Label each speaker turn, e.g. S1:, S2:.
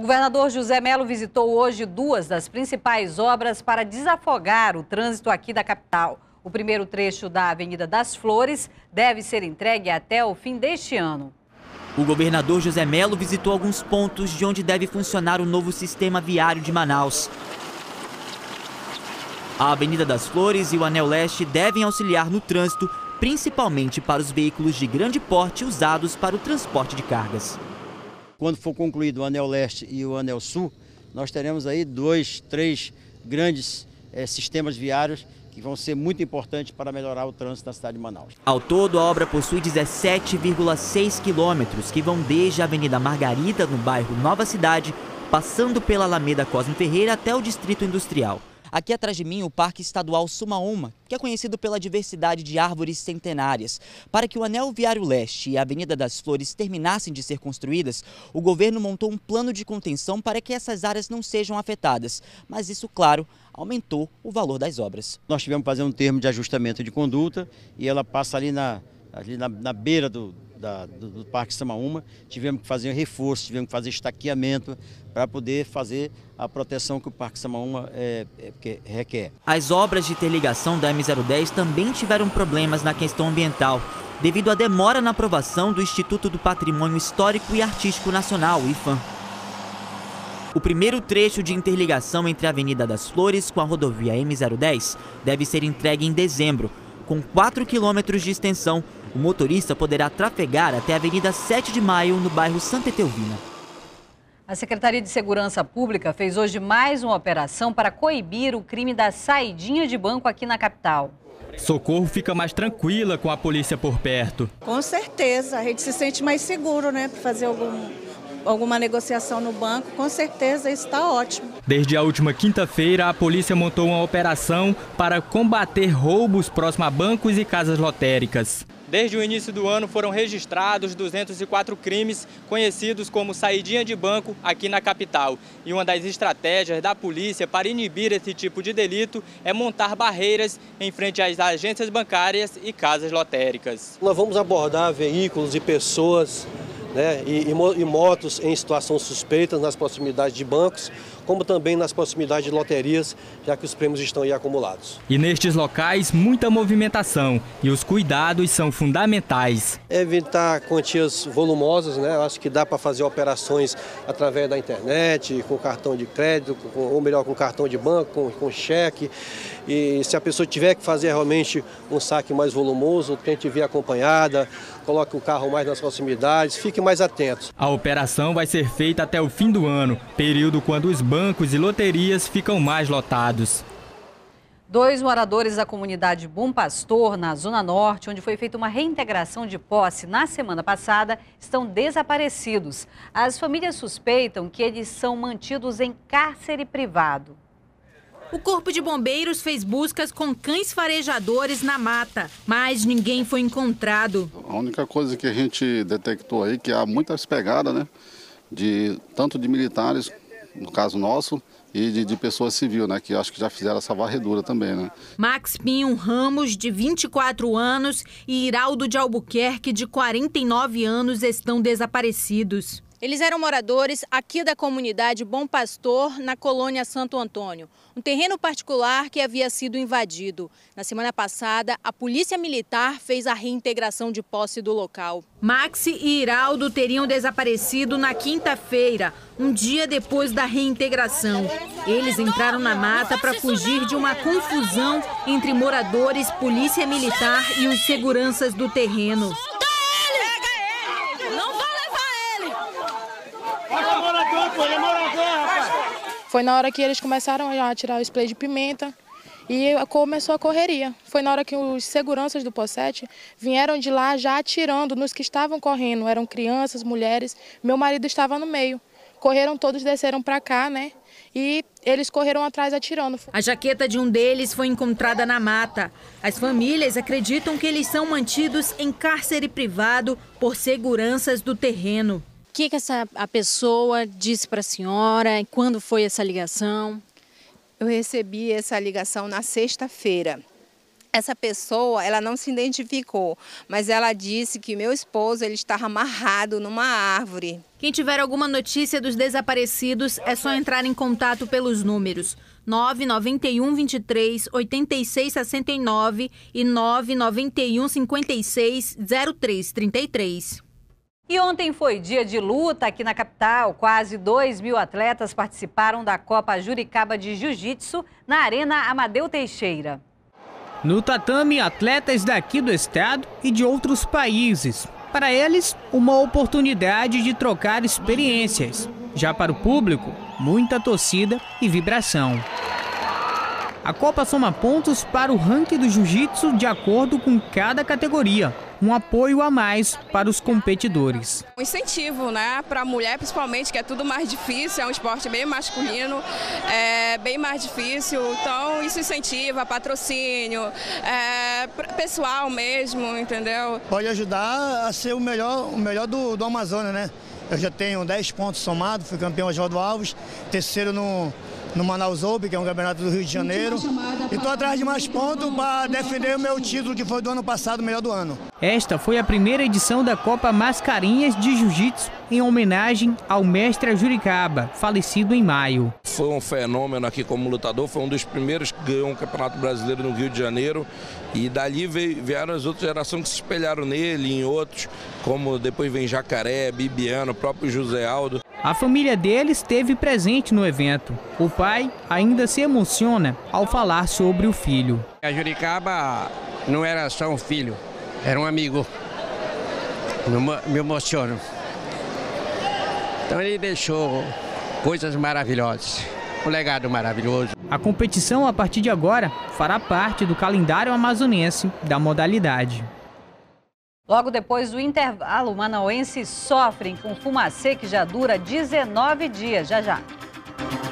S1: governador José Mello visitou hoje duas das principais obras para desafogar o trânsito aqui da capital. O primeiro trecho da Avenida das Flores deve ser entregue até o fim deste ano.
S2: O governador José Mello visitou alguns pontos de onde deve funcionar o novo sistema viário de Manaus. A Avenida das Flores e o Anel Leste devem auxiliar no trânsito, principalmente para os veículos de grande porte usados para o transporte de cargas.
S3: Quando for concluído o Anel Leste e o Anel Sul, nós teremos aí 2, 3 grandes sistemas viários que vão ser muito importantes para melhorar o trânsito na cidade de Manaus.
S2: Ao todo, a obra possui 17,6 quilômetros, que vão desde a Avenida Margarida, no bairro Nova Cidade, passando pela Alameda Cosme Ferreira até o Distrito Industrial. Aqui atrás de mim, o Parque Estadual Sumaúma, que é conhecido pela diversidade de árvores centenárias. Para que o Anel Viário Leste e a Avenida das Flores terminassem de ser construídas, o governo montou um plano de contenção para que essas áreas não sejam afetadas. Mas isso, claro, aumentou o valor das obras.
S3: Nós tivemos que fazer um termo de ajustamento de conduta e ela passa ali na beira do Parque Samaúma. Tivemos que fazer reforço, tivemos que fazer estaqueamento para poder fazer a proteção que o Parque Samaúma requer.
S2: As obras de interligação da M010 também tiveram problemas na questão ambiental, devido à demora na aprovação do Instituto do Patrimônio Histórico e Artístico Nacional, IPHAN. O primeiro trecho de interligação entre a Avenida das Flores com a rodovia M010 deve ser entregue em dezembro. Com 4 quilômetros de extensão, o motorista poderá trafegar até a Avenida 7 de Maio, no bairro Santa Etelvina.
S1: A Secretaria de Segurança Pública fez hoje mais uma operação para coibir o crime da saidinha de banco aqui na capital.
S4: Socorro fica mais tranquila com a polícia por perto.
S5: Com certeza, a gente se sente mais seguro, né, para fazer alguma negociação no banco. Com certeza, isso está ótimo.
S4: Desde a última quinta-feira, a polícia montou uma operação para combater roubos próximo a bancos e casas lotéricas. Desde o início do ano foram registrados 204 crimes conhecidos como saidinha de banco aqui na capital. E uma das estratégias da polícia para inibir esse tipo de delito é montar barreiras em frente às agências bancárias e casas lotéricas.
S6: Nós vamos abordar veículos e pessoas, né, e motos em situação suspeita nas proximidades de bancos, como também nas proximidades de loterias, já que os prêmios estão aí acumulados.
S4: E nestes locais, muita movimentação e os cuidados são fundamentais.
S6: Evitar quantias volumosas, né? Eu acho que dá para fazer operações através da internet, com cartão de crédito, ou melhor, com cartão de banco, com cheque. E se a pessoa tiver que fazer realmente um saque mais volumoso, tente vir acompanhada, coloque o carro mais nas proximidades, fique mais atentos.
S4: A operação vai ser feita até o fim do ano, período quando os bancos e loterias ficam mais lotados.
S1: 2 moradores da comunidade Bom Pastor, na Zona Norte, onde foi feita uma reintegração de posse na semana passada, estão desaparecidos. As famílias suspeitam que eles são mantidos em cárcere privado.
S7: O Corpo de Bombeiros fez buscas com cães farejadores na mata, mas ninguém foi encontrado.
S8: A única coisa que a gente detectou aí que há muitas pegadas, né, tanto de militares, no caso nosso, e de pessoas civis, né, que acho que já fizeram essa varredura também, né.
S7: Max Pinho Ramos, de 24 anos, e Iraldo de Albuquerque, de 49 anos, estão desaparecidos. Eles eram moradores aqui da comunidade Bom Pastor, na colônia Santo Antônio. Um terreno particular que havia sido invadido. Na semana passada, a polícia militar fez a reintegração de posse do local. Maxi e Iraldo teriam desaparecido na quinta-feira, um dia depois da reintegração. Eles entraram na mata para fugir de uma confusão entre moradores, polícia militar e os seguranças do terreno.
S9: Foi na hora que eles começaram a tirar o spray de pimenta e começou a correria. Foi na hora que os seguranças do Possete vieram de lá já atirando nos que estavam correndo. Eram crianças, mulheres, meu marido estava no meio. Correram todos, desceram para cá, né? E eles correram atrás atirando.
S7: A jaqueta de um deles foi encontrada na mata. As famílias acreditam que eles são mantidos em cárcere privado por seguranças do terreno. O que a pessoa disse para a senhora e quando foi essa ligação?
S10: Eu recebi essa ligação na sexta-feira. Essa pessoa, ela não se identificou, mas ela disse que meu esposo ele estava amarrado numa árvore.
S7: Quem tiver alguma notícia dos desaparecidos é só entrar em contato pelos números 991 23 86 69 e 991 56 03 33.
S1: E ontem foi dia de luta aqui na capital. Quase 2.000 atletas participaram da Copa Juricaba de Jiu-Jitsu na Arena Amadeu Teixeira.
S11: No tatame, atletas daqui do estado e de outros países. Para eles, uma oportunidade de trocar experiências. Já para o público, muita torcida e vibração. A Copa soma pontos para o ranking do jiu-jitsu de acordo com cada categoria. Um apoio a mais para os competidores.
S12: Um incentivo, né, para a mulher principalmente, que é tudo mais difícil, é um esporte bem masculino, é bem mais difícil, então isso incentiva, patrocínio, pessoal mesmo, entendeu?
S13: Pode ajudar a ser o melhor do Amazonas, né? Eu já tenho 10 pontos somados, fui campeão Oswaldo Alves, terceiro no Manaus Open, que é um campeonato do Rio de Janeiro. E estou atrás de mais pontos para defender o meu título, que foi do ano passado, o melhor do ano.
S11: Esta foi a primeira edição da Copa Mascarinhas de Jiu-Jitsu, em homenagem ao mestre Juricaba, falecido em maio.
S14: Foi um fenômeno aqui como lutador, foi um dos primeiros que ganhou um campeonato brasileiro no Rio de Janeiro. E dali vieram as outras gerações que se espelharam nele e em outros, como depois vem Jacaré, Bibiano, o próprio José Aldo.
S11: A família dele esteve presente no evento. O pai ainda se emociona ao falar sobre o filho.
S15: A Juricaba não era só um filho, era um amigo. Me emociono. Então ele deixou coisas maravilhosas, um legado maravilhoso.
S11: A competição, a partir de agora, fará parte do calendário amazonense da modalidade.
S1: Logo depois do intervalo, manauenses sofrem com fumacê que já dura 19 dias. Já.